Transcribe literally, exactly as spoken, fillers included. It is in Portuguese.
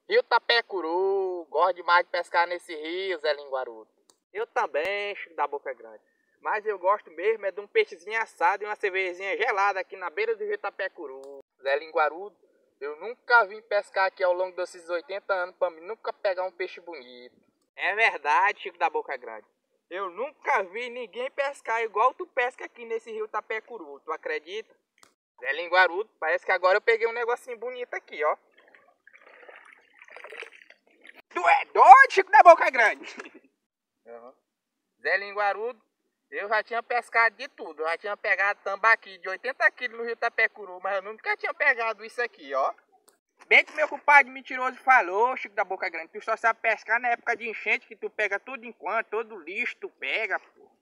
Rio Tapecuru, gosto demais de pescar nesse rio, Zé Linguarudo. Eu também, Chico da Boca Grande. Mas eu gosto mesmo é de um peixezinho assado e uma cervejinha gelada aqui na beira do rio Tapecuru. Zé Linguarudo, eu nunca vim pescar aqui ao longo desses oitenta anos pra mim nunca pegar um peixe bonito. É verdade, Chico da Boca Grande. Eu nunca vi ninguém pescar igual tu pesca aqui nesse rio Tapecuru, tu acredita? Zé Linguarudo, parece que agora eu peguei um negocinho bonito aqui, ó. Tu é doido, Chico da Boca Grande? Uhum. Zé Linguarudo, eu já tinha pescado de tudo. Eu já tinha pegado tambaqui de oitenta quilos no rio Tapecuru, mas eu nunca tinha pegado isso aqui, ó. Bem que meu compadre mentiroso falou, Chico da Boca Grande, tu só sabe pescar na época de enchente, que tu pega tudo enquanto, todo lixo tu pega, pô.